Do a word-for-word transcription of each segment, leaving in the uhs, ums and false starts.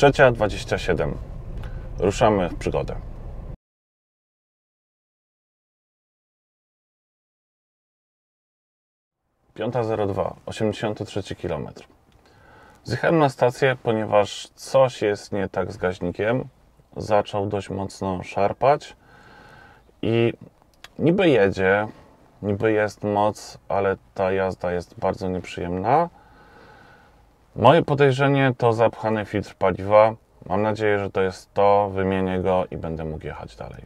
Trzecia dwadzieścia siedem. Ruszamy w przygodę. Piąta zero dwa, osiemdziesiąty trzeci kilometr. Zjechałem na stację, ponieważ coś jest nie tak z gaźnikiem. Zaczął dość mocno szarpać i niby jedzie, niby jest moc, ale ta jazda jest bardzo nieprzyjemna. Moje podejrzenie to zapchany filtr paliwa. Mam nadzieję, że to jest to, wymienię go i będę mógł jechać dalej.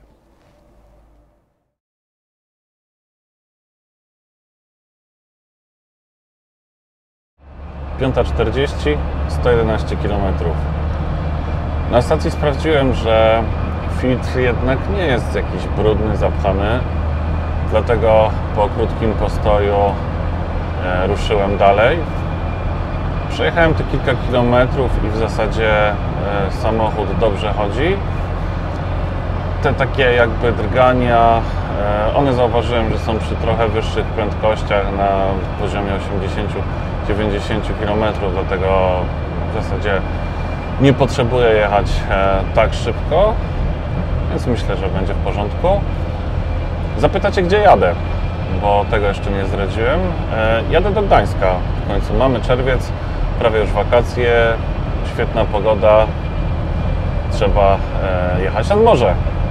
Piąta czterdzieści, sto jedenaście kilometrów. Na stacji sprawdziłem, że filtr jednak nie jest jakiś brudny, zapchany. Dlatego po krótkim postoju e, ruszyłem dalej. Przejechałem te kilka kilometrów i w zasadzie e, samochód dobrze chodzi. Te takie jakby drgania, e, one zauważyłem, że są przy trochę wyższych prędkościach na poziomie osiemdziesiąt do dziewięćdziesięciu kilometrów, dlatego w zasadzie nie potrzebuję jechać e, tak szybko, więc myślę, że będzie w porządku. Zapytacie, gdzie jadę, bo tego jeszcze nie zdradziłem. E, jadę do Gdańska. W końcu mamy czerwiec, prawie już wakacje, świetna pogoda. Trzeba e, jechać nad morze.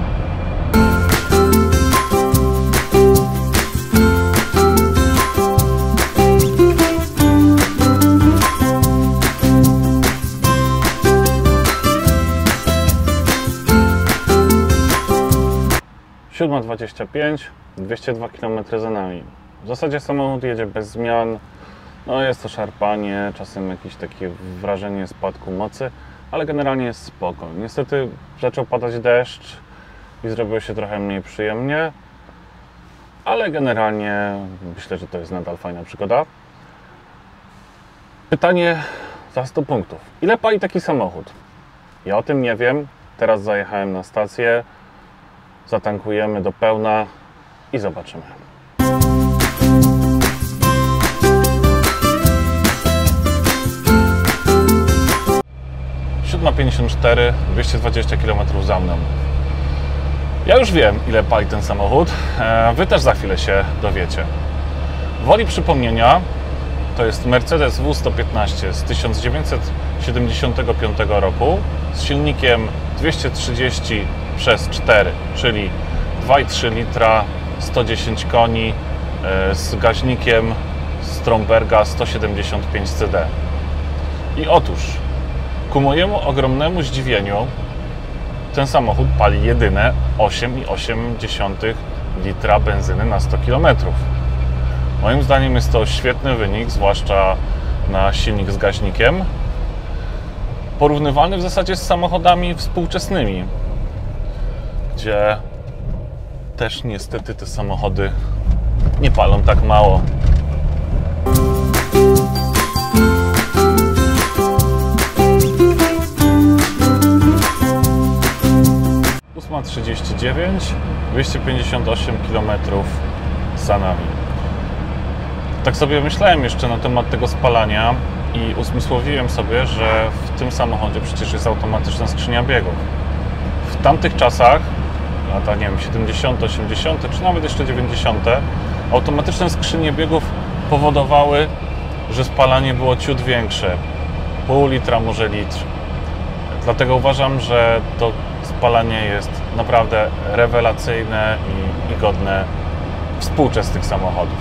siódma dwadzieścia pięć, dwieście dwa kilometry za nami. W zasadzie samochód jedzie bez zmian. No jest to szarpanie, czasem jakieś takie wrażenie spadku mocy, ale generalnie jest spoko. Niestety zaczął padać deszcz i zrobiło się trochę mniej przyjemnie, ale generalnie myślę, że to jest nadal fajna przygoda. Pytanie za sto punktów. Ile pali taki samochód? Ja o tym nie wiem. Teraz zajechałem na stację. Zatankujemy do pełna i zobaczymy. siódma pięćdziesiąt cztery, dwieście dwadzieścia kilometrów za mną. Ja już wiem, ile pali ten samochód. Wy też za chwilę się dowiecie. Woli przypomnienia, to jest Mercedes W sto piętnaście z tysiąc dziewięćset siedemdziesiątego piątego roku z silnikiem dwieście trzydzieści przez cztery, czyli dwa i trzy litra, sto dziesięć koni, z gaźnikiem Stromberga sto siedemdziesiąt pięć C D. I otóż, ku mojemu ogromnemu zdziwieniu, ten samochód pali jedyne osiem i osiem dziesiątych litra benzyny na sto kilometrów. Moim zdaniem jest to świetny wynik, zwłaszcza na silnik z gaźnikiem, porównywalny w zasadzie z samochodami współczesnymi, gdzie też niestety te samochody nie palą tak mało. ósma trzydzieści dziewięć, dwieście pięćdziesiąt osiem kilometrów za nami. Tak sobie myślałem jeszcze na temat tego spalania i uzmysłowiłem sobie, że w tym samochodzie przecież jest automatyczna skrzynia biegów. W tamtych czasach, lata nie wiem, siedemdziesiąte, osiemdziesiąte czy nawet jeszcze dziewięćdziesiąte, automatyczne skrzynie biegów powodowały, że spalanie było ciut większe. Pół litra, może litr. Dlatego uważam, że to spalanie jest naprawdę rewelacyjne i, i godne współczesnych samochodów.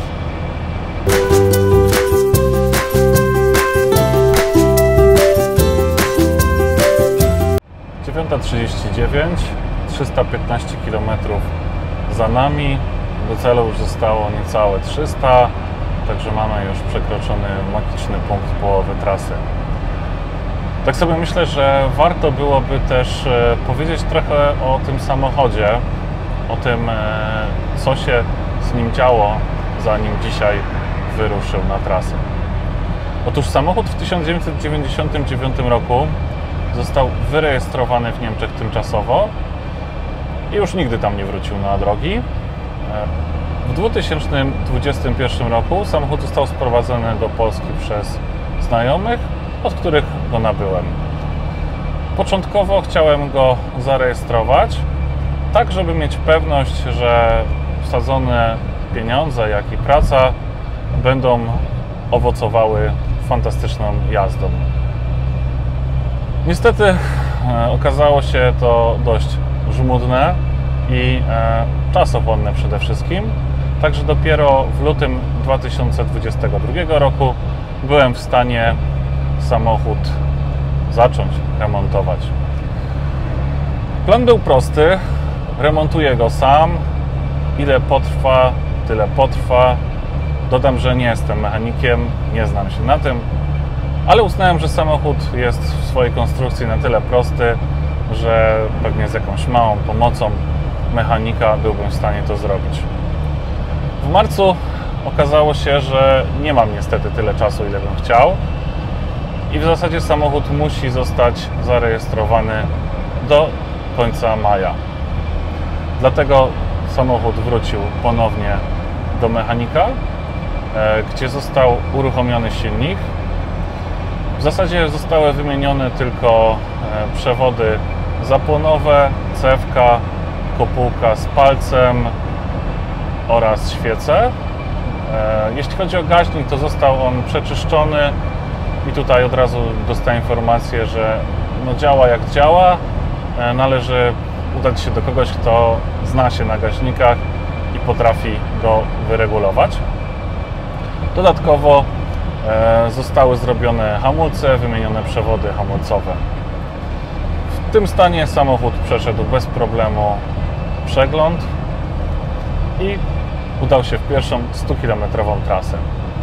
dziewiąta trzydzieści dziewięć, trzysta piętnaście kilometrów za nami. Do celu już zostało niecałe trzysta, także mamy już przekroczony magiczny punkt połowy trasy. Tak sobie myślę, że warto byłoby też powiedzieć trochę o tym samochodzie, o tym, co się z nim działo, zanim dzisiaj wyruszył na trasę. Otóż samochód w tysiąc dziewięćset dziewięćdziesiątym dziewiątym roku został wyrejestrowany w Niemczech tymczasowo i już nigdy tam nie wrócił na drogi. W dwa tysiące dwudziestym pierwszym roku samochód został sprowadzony do Polski przez znajomych, od których go nabyłem. Początkowo chciałem go zarejestrować, tak żeby mieć pewność, że wsadzone pieniądze, jak i praca będą owocowały fantastyczną jazdą. Niestety e, okazało się to dość żmudne i e, czasochłonne przede wszystkim, także dopiero w lutym dwa tysiące dwudziestego drugiego roku byłem w stanie samochód zacząć remontować. Plan był prosty, remontuję go sam, ile potrwa, tyle potrwa. Dodam, że nie jestem mechanikiem, nie znam się na tym, ale uznałem, że samochód jest w swojej konstrukcji na tyle prosty, że pewnie z jakąś małą pomocą mechanika byłbym w stanie to zrobić. W marcu okazało się, że nie mam niestety tyle czasu, ile bym chciał i w zasadzie samochód musi zostać zarejestrowany do końca maja. Dlatego samochód wrócił ponownie do mechanika, gdzie został uruchomiony silnik. W zasadzie zostały wymienione tylko przewody zapłonowe, cewka, kopułka z palcem oraz świece. Jeśli chodzi o gaźnik, to został on przeczyszczony i tutaj od razu dostałem informację, że no działa jak działa. Należy udać się do kogoś, kto zna się na gaźnikach i potrafi go wyregulować. Dodatkowo zostały zrobione hamulce, wymienione przewody hamulcowe. W tym stanie samochód przeszedł bez problemu przegląd i udał się w pierwszą stukilometrową trasę.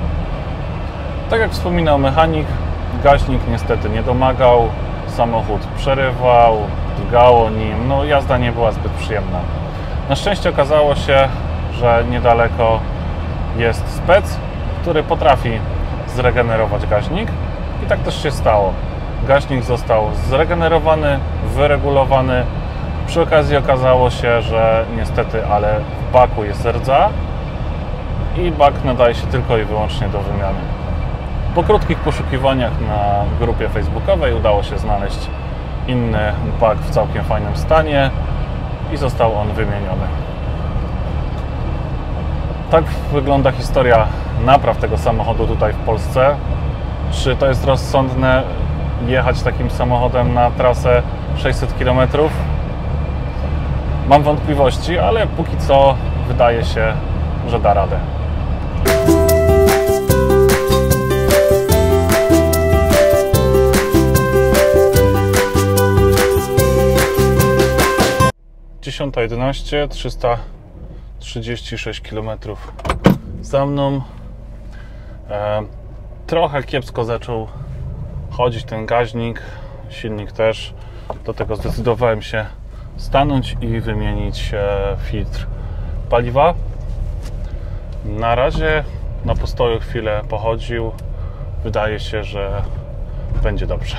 Tak jak wspominał mechanik, gaźnik niestety nie domagał, samochód przerywał, drgało nim, no jazda nie była zbyt przyjemna. Na szczęście okazało się, że niedaleko jest spec, który potrafi zregenerować gaźnik i tak też się stało. Gaźnik został zregenerowany, wyregulowany. Przy okazji okazało się, że niestety, ale w baku jest rdza i bak nadaje się tylko i wyłącznie do wymiany. Po krótkich poszukiwaniach na grupie facebookowej udało się znaleźć inny bak w całkiem fajnym stanie i został on wymieniony. Tak wygląda historia napraw tego samochodu tutaj w Polsce. Czy to jest rozsądne jechać takim samochodem na trasę sześćset kilometrów? Mam wątpliwości, ale póki co wydaje się, że da radę. dziesiąta jedenaście, trzysta trzydzieści sześć kilometrów za mną. E, trochę kiepsko zaczął chodzić ten gaźnik, silnik też. Do tego zdecydowałem się stanąć i wymienić e, filtr paliwa. Na razie na postoju chwilę pochodził. Wydaje się, że będzie dobrze.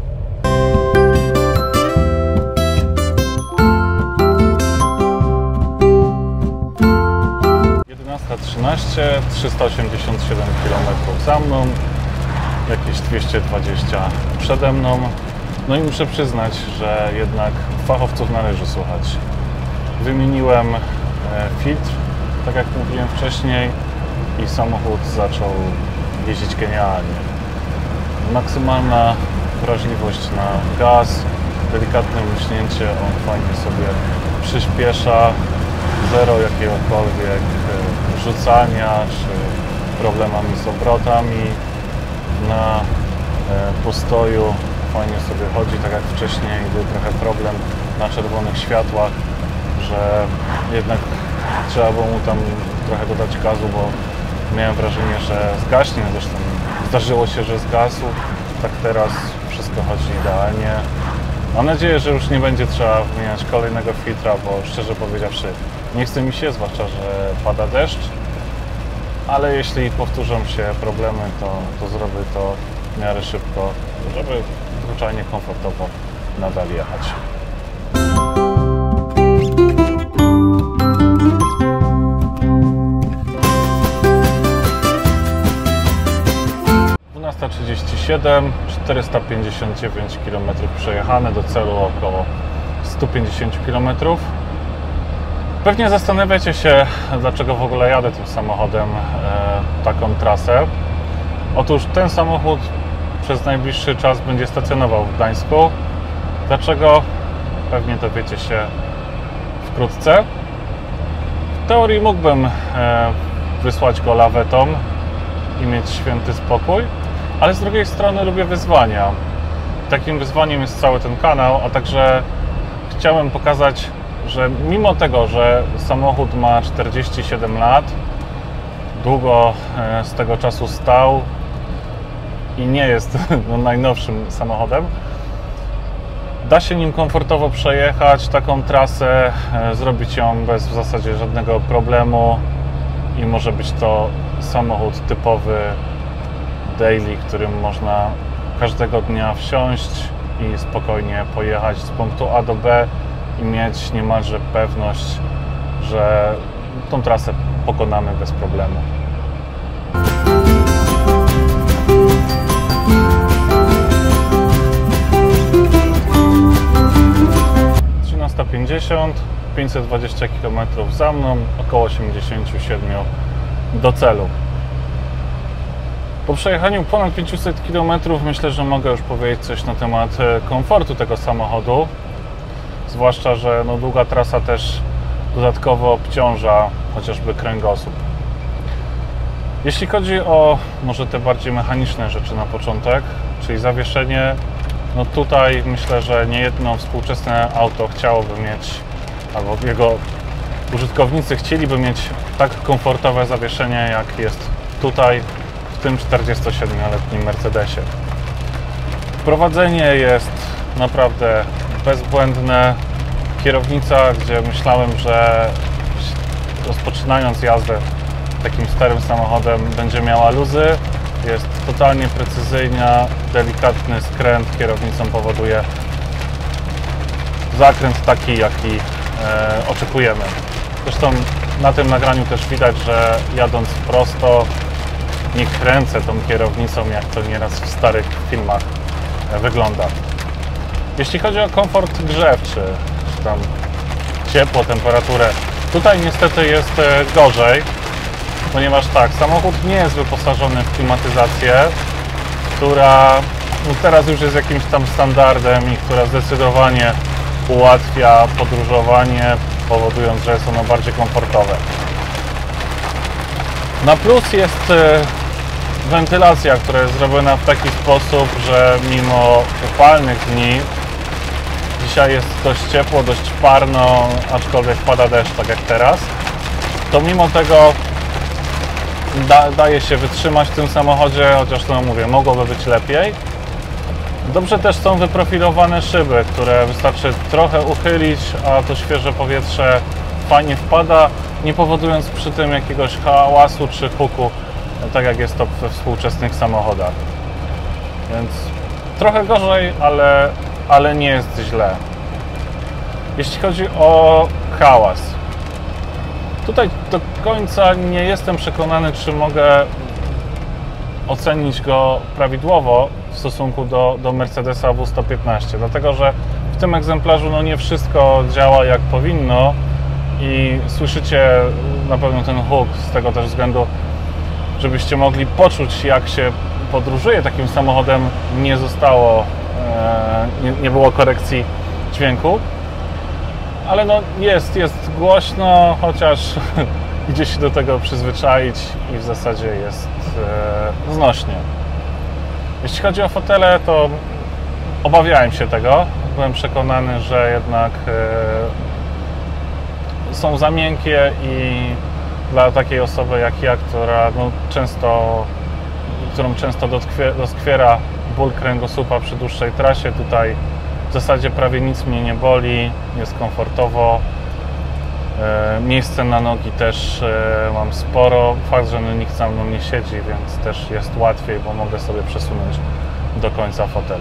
jedenasta trzynaście, trzysta osiemdziesiąt siedem kilometrów za mną, jakieś dwieście dwadzieścia przede mną. No i muszę przyznać, że jednak fachowców należy słuchać. Wymieniłem filtr, tak jak mówiłem wcześniej, i samochód zaczął jeździć genialnie. Maksymalna wrażliwość na gaz, delikatne muśnięcie, on fajnie sobie przyspiesza, zero jakiegokolwiek rzucania czy problemami z obrotami. Na postoju fajnie sobie chodzi, tak jak wcześniej był trochę problem na czerwonych światłach, że jednak trzeba było mu tam trochę dodać gazu, bo miałem wrażenie, że zgaśnie. Zresztą zdarzyło się, że zgasł. Tak teraz wszystko chodzi idealnie. Mam nadzieję, że już nie będzie trzeba wymieniać kolejnego filtra, bo szczerze powiedziawszy nie chce mi się, zwłaszcza że pada deszcz. Ale jeśli powtórzą się problemy, to, to zrobię to w miarę szybko, żeby zwyczajnie komfortowo nadal jechać. dwunasta trzydzieści siedem, czterysta pięćdziesiąt dziewięć kilometrów przejechane, do celu około sto pięćdziesiąt kilometrów. Pewnie zastanawiacie się, dlaczego w ogóle jadę tym samochodem e, taką trasę. Otóż ten samochód przez najbliższy czas będzie stacjonował w Gdańsku. Dlaczego? Pewnie dowiecie się wkrótce. W teorii mógłbym e, wysłać go lawetą i mieć święty spokój, ale z drugiej strony lubię wyzwania. Takim wyzwaniem jest cały ten kanał, a także chciałem pokazać, że mimo tego, że samochód ma czterdzieści siedem lat, długo z tego czasu stał i nie jest no, najnowszym samochodem, da się nim komfortowo przejechać taką trasę, zrobić ją bez w zasadzie żadnego problemu i może być to samochód typowy daily, którym można każdego dnia wsiąść i spokojnie pojechać z punktu A do B i mieć niemalże pewność, że tą trasę pokonamy bez problemu. trzynaста pięćdziesiąt, pięćset dwadzieścia kilometrów za mną, około osiemdziesiąt siedem do celu. Po przejechaniu ponad pięćset kilometrów myślę, że mogę już powiedzieć coś na temat komfortu tego samochodu. Zwłaszcza, że no, długa trasa też dodatkowo obciąża chociażby kręgosłup. Jeśli chodzi o może te bardziej mechaniczne rzeczy na początek, czyli zawieszenie, no tutaj myślę, że niejedno współczesne auto chciałoby mieć, albo jego użytkownicy chcieliby mieć tak komfortowe zawieszenie, jak jest tutaj w tym czterdziestosiedmioletnim Mercedesie. Prowadzenie jest naprawdę bezbłędne. Kierownica, gdzie myślałem, że rozpoczynając jazdę takim starym samochodem będzie miała luzy, jest totalnie precyzyjna, delikatny skręt kierownicą powoduje zakręt taki, jaki e, oczekujemy. Zresztą na tym nagraniu też widać, że jadąc prosto nie kręcę tą kierownicą, jak to nieraz w starych filmach e, wygląda. Jeśli chodzi o komfort grzewczy, czy tam ciepło, temperaturę, tutaj niestety jest gorzej, ponieważ tak, samochód nie jest wyposażony w klimatyzację, która no teraz już jest jakimś tam standardem i która zdecydowanie ułatwia podróżowanie, powodując, że jest ono bardziej komfortowe. Na plus jest wentylacja, która jest zrobiona w taki sposób, że mimo upalnych dni, dzisiaj jest dość ciepło, dość parno, aczkolwiek pada deszcz, tak jak teraz, to mimo tego da, daje się wytrzymać w tym samochodzie, chociaż no mówię, mogłoby być lepiej. Dobrze też są wyprofilowane szyby, które wystarczy trochę uchylić, a to świeże powietrze fajnie wpada, nie powodując przy tym jakiegoś hałasu czy huku, tak jak jest to we współczesnych samochodach. Więc trochę gorzej, ale, ale nie jest źle. Jeśli chodzi o hałas, tutaj do końca nie jestem przekonany, czy mogę ocenić go prawidłowo w stosunku do, do Mercedesa W sto piętnaście, dlatego że w tym egzemplarzu no nie wszystko działa jak powinno i słyszycie na pewno ten huk z tego też względu, żebyście mogli poczuć, jak się podróżuje takim samochodem. Nie zostało, nie, nie było korekcji dźwięku, ale no jest, jest głośno, chociaż idzie się do tego przyzwyczaić i w zasadzie jest znośnie. Jeśli chodzi o fotele, to obawiałem się tego. Byłem przekonany, że jednak są za miękkie i dla takiej osoby jak ja, która no często, którą często doskwiera ból kręgosłupa przy dłuższej trasie, tutaj w zasadzie prawie nic mnie nie boli, jest komfortowo. Miejsce na nogi też mam sporo. Fakt, że nikt za mną nie siedzi, więc też jest łatwiej, bo mogę sobie przesunąć do końca fotelu.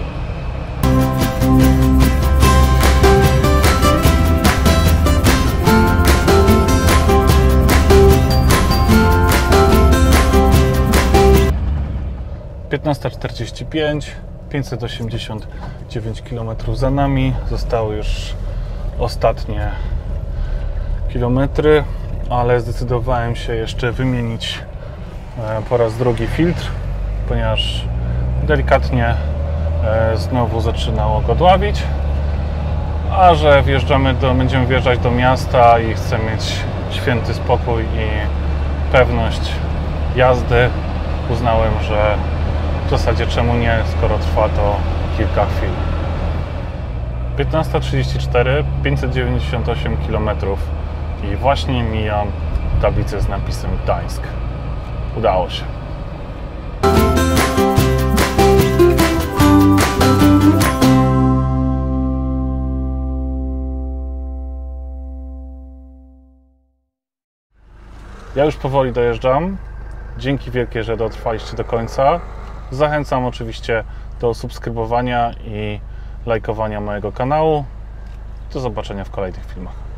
piętnasta czterdzieści pięć, pięćset osiemdziesiąt dziewięć kilometrów za nami. Zostały już ostatnie kilometry, ale zdecydowałem się jeszcze wymienić po raz drugi filtr, ponieważ delikatnie znowu zaczynało go dławić, a że wjeżdżamy do, będziemy wjeżdżać do miasta i chcę mieć święty spokój i pewność jazdy, uznałem, że w zasadzie czemu nie, skoro trwa to kilka chwil. piętnasta trzydzieści cztery, pięćset dziewięćdziesiąt osiem kilometrów i właśnie mijam tablicę z napisem Gdańsk. Udało się. Ja już powoli dojeżdżam. Dzięki wielkie, że dotrwaliście do końca. Zachęcam oczywiście do subskrybowania i lajkowania mojego kanału. Do zobaczenia w kolejnych filmach.